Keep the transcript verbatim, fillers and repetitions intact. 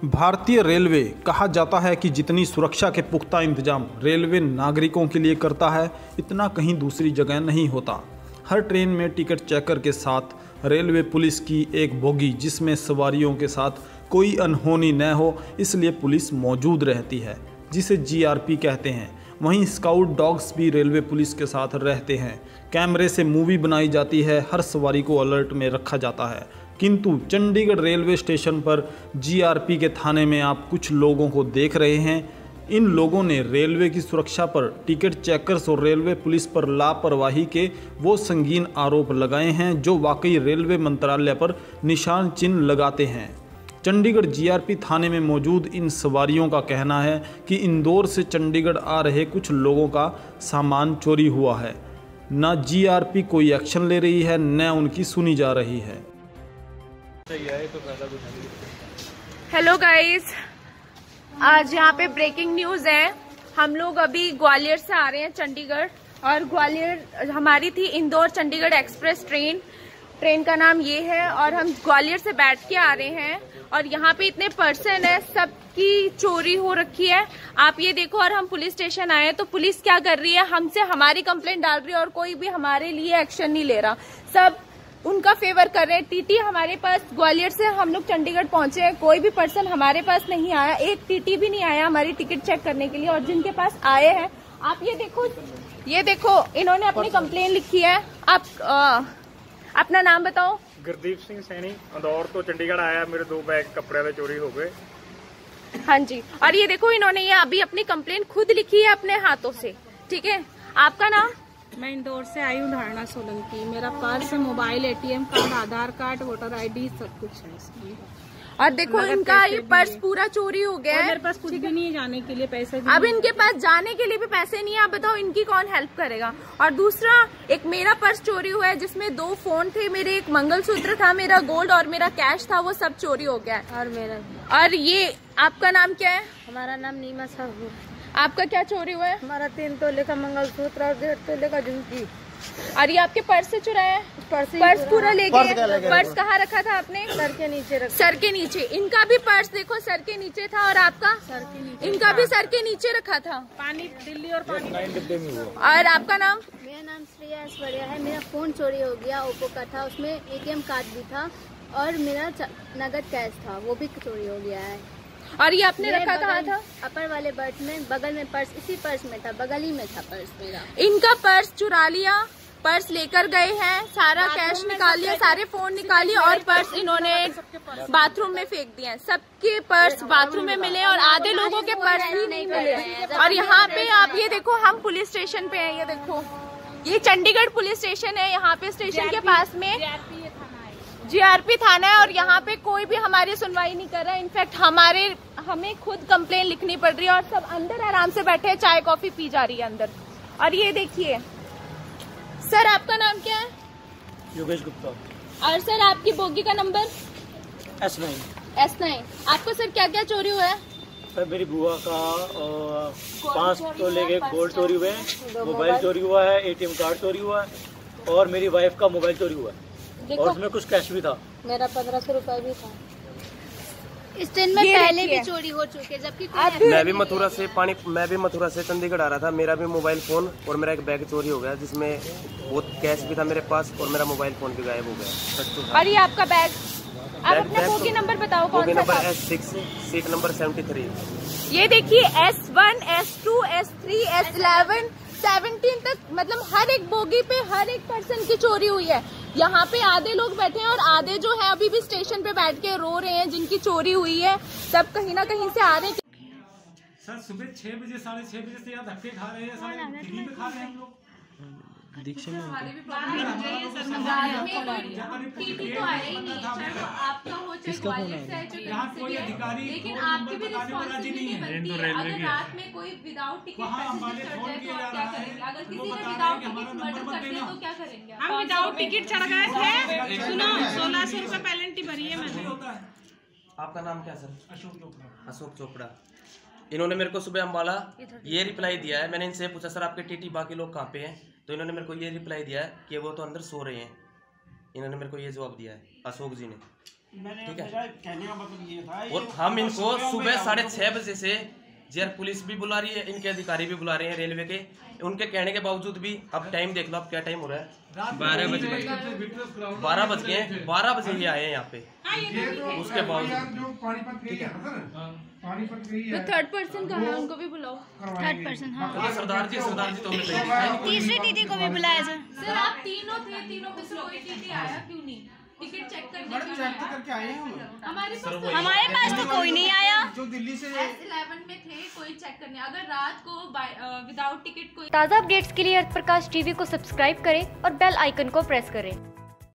भारतीय रेलवे कहा जाता है कि जितनी सुरक्षा के पुख्ता इंतजाम रेलवे नागरिकों के लिए करता है, इतना कहीं दूसरी जगह नहीं होता। हर ट्रेन में टिकट चेकर के साथ रेलवे पुलिस की एक बोगी, जिसमें सवारियों के साथ कोई अनहोनी न हो, इसलिए पुलिस मौजूद रहती है, जिसे जी आर पी कहते हैं। वहीं स्काउट डॉग्स भी रेलवे पुलिस के साथ रहते हैं। कैमरे से मूवी बनाई जाती है, हर सवारी को अलर्ट में रखा जाता है। किंतु चंडीगढ़ रेलवे स्टेशन पर जी आर पी के थाने में आप कुछ लोगों को देख रहे हैं। इन लोगों ने रेलवे की सुरक्षा पर, टिकट चेकर्स और रेलवे पुलिस पर लापरवाही के वो संगीन आरोप लगाए हैं जो वाकई रेलवे मंत्रालय पर निशान चिन्ह लगाते हैं। चंडीगढ़ जी आर पी थाने में मौजूद इन सवारियों का कहना है कि इंदौर से चंडीगढ़ आ रहे कुछ लोगों का सामान चोरी हुआ है। न जी आर पी कोई एक्शन ले रही है, न उनकी सुनी जा रही है। हेलो गाइस, आज यहाँ पे ब्रेकिंग न्यूज है। हम लोग अभी ग्वालियर से आ रहे हैं चंडीगढ़, और ग्वालियर हमारी थी Indore Chandigarh express train. Train का नाम ये है, और हम ग्वालियर से बैठ के आ रहे हैं। और यहाँ पे इतने पर्सन है, सबकी चोरी हो रखी है, आप ये देखो। और हम पुलिस स्टेशन आए हैं तो पुलिस क्या कर रही है, हमसे हमारी कंप्लेंट डाल रही है और कोई भी हमारे लिए एक्शन नहीं ले रहा। सब उनका फेवर कर रहे हैं। टीटी हमारे पास, ग्वालियर से हम लोग चंडीगढ़ पहुंचे हैं, कोई भी पर्सन हमारे पास नहीं आया, एक टीटी भी नहीं आया हमारी टिकट चेक करने के लिए। और जिनके पास आए हैं, आप ये देखो, ये देखो, इन्होंने अपनी कंप्लेन लिखी है। आप आ, अपना नाम बताओ। गुरदीप सिंह सैनी, इंदौर तो चंडीगढ़ आया, मेरे दो बैग कपड़े में चोरी हो गए। हाँ जी, और ये देखो, इन्होंने ये अभी अपनी कंप्लेन खुद लिखी है अपने हाथों से। ठीक है, आपका नाम? मैं इंदौर से आई हूँ, धारणा सोलंकी। मेरा purse, mobile, A T M card, Aadhaar card, voter I D सब कुछ है इसमें। और देखो, इनका ये पर्स पूरा चोरी हो गया है। मेरे पास कुछ भी नहीं है, जाने के लिए पैसे भी अब इनके पास जाने के लिए भी पैसे नहीं है। आप बताओ, इनकी कौन हेल्प करेगा? और दूसरा, एक मेरा पर्स चोरी हुआ है जिसमें दो फोन थे मेरे, एक मंगलसूत्र था मेरा गोल्ड, और मेरा कैश था, वो सब चोरी हो गया है। और मेरा और ये, आपका नाम क्या है? हमारा नाम नीमा साहू। आपका क्या चोरी हुआ है? हमारा तीन तोले का मंगलसूत्र और डेढ़ तोले का झुमकी। और ये आपके पर्स से चुराया है? पर्स पर्स पूरा ले गए। पर्स कहाँ रखा था आपने? सर के नीचे रखा। सर के नीचे। इनका भी पर्स देखो सर के नीचे था, और आपका? सर के नीचे। इनका भी सर के नीचे रखा था। पानी दिल्ली और पानी डिब्बे में हुआ। और आपका नाम? मेरा नाम श्रेया ऐश्वर्या है। मेरा फोन चोरी हो गया, ओप्पो का था, उसमें ए टी एम कार्ड भी था, और मेरा नगद कैश था, वो भी चोरी हो गया है। और ये आपने रखा कहाँ था? अपर वाले बर्थ में, बगल में पर्स, इसी पर्स में था, बगल ही में था पर्स मेरा। इनका पर्स चुरा लिया, पर्स लेकर गए हैं, सारा कैश निकाल लिया, सारे फोन निकाल लिए, और पर्स इन्होंने बाथरूम में फेंक दिए। सबके पर्स बाथरूम में मिले, और आधे लोगों के पर्स भी नहीं मिले। और यहाँ पे आप ये देखो, हम पुलिस स्टेशन पे हैं, ये देखो, ये चंडीगढ़ पुलिस स्टेशन है। यहाँ पे स्टेशन के पास में जी आर पी थाना है, और यहाँ पे कोई भी हमारी सुनवाई नहीं कर रहा है। इनफैक्ट हमारे हमें खुद कंप्लेन लिखनी पड़ रही है, और सब अंदर आराम से बैठे हैं, चाय कॉफी पी जा रही है अंदर। और ये देखिए सर, आपका नाम क्या है? योगेश गुप्ता। और सर, आपकी बोगी का number? S nine. S nine. आपको सर क्या क्या चोरी हुआ है? सर, मेरी बुआ का पाँच तोले के गोल्ड चोरी हुए हैं, मोबाइल चोरी हुआ है, ए टी एम कार्ड चोरी हुआ है, और मेरी वाइफ का मोबाइल चोरी हुआ है, और उसमें कुछ कैश भी था। मेरा पंद्रह सौ रूपये भी था। इस ट्रेन में पहले भी चोरी हो चुके, जबकि मैं भी मथुरा से पानी मैं भी मथुरा से चंडीगढ़ आ रहा था। मेरा भी मोबाइल फोन और मेरा एक बैग चोरी हो गया, जिसमें बहुत कैश भी था मेरे पास, और मेरा मोबाइल फोन भी गायब हो गया। और ये आपका बैग? आप अपना बोगी नंबर बताओ, कौन सा नंबर? S six, seat number seventy three. ये देखिए, S one, S two, S three, S eleven, seventeen तक, मतलब हर एक बोगी पे हर एक पर्सन की चोरी हुई है। यहाँ पे आधे लोग बैठे हैं, और आधे जो है अभी भी स्टेशन पे बैठ के रो रहे हैं, जिनकी चोरी हुई है। सब कहीं ना कहीं से आ रहे हैं। सर, सुबह छह बजे, साढ़े छह बजे से यहाँ धक्के खा रहे हैं, सारे दिल्ली में खा रहे हैं हम लोग। दीक्षा में यहाँ कोई अधिकारी, लेकिन आपकी भी रिस्पॉन्सिबिलिटी बनती है। अगर रात में कोई विदाउट टिकट पैसेंजर चढ़ जाए तो आप क्या करेंगे? अगर किसी ने विदाउट टिकट मर्डर कर दिया तो क्या करेंगे? हम विदाउट टिकट चढ़ गए थे। सुनो, सोलह सौ रूपये पेनल्टी भरी है मैंने। आपका नाम क्या सर? अशोक चोपड़ा। अशोक चोपड़ा। इन्होंने मेरे को सुबह अम्बाला ये रिप्लाई दिया है। मैंने इनसे पूछा, सर आपके टीटी बाकी लोग कहाँ पे हैं? तो इन्होंने मेरे को ये रिप्लाई दिया है कि वो तो अंदर सो रहे हैं। इन्होंने मेरे को ये जवाब दिया है, अशोक जी ने। ठीक है। कहने का मतलब ये था, और हम इनको सुबह साढ़े छह बजे से जेर पुलिस भी बुला रही है, इनके अधिकारी भी बुला रहे हैं रेलवे के, उनके कहने के बावजूद भी। अब टाइम देख लो, अब क्या टाइम हो रहा है, बारह बज गए बारह बज गए बारह बजे ये आए हैं यहाँ पे, उसके बावजूद। तो थर्ड पर्सन कहाँ है, उनको भी बुलाओ। थर्ड पर्सन, हाँ सरदार जी, सरदार जी तो हमें तीसरी टीटी को भी बुलाया जाए। सर आप तीनों थे, तीनों में से कोई टीटी आया क्यों नहीं? टिकट चेक करने चेक तो करके आए हैं हम। हमारे पास तो हमारे पास तो कोई नहीं आया। जो दिल्ली से एस इलेवन में थे, कोई चेक करने। अगर रात को विदाउट टिकट कोई। ताज़ा अपडेट्स के लिए अर्थ प्रकाश टीवी को सब्सक्राइब करें और बेल आइकन को प्रेस करें।